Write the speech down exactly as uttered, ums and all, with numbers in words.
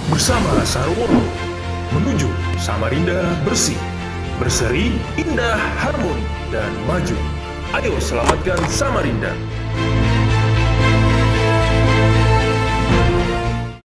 bersama Sarwono menuju Samarinda bersih, berseri, indah, harmoni, dan maju. Ayo selamatkan Samarinda.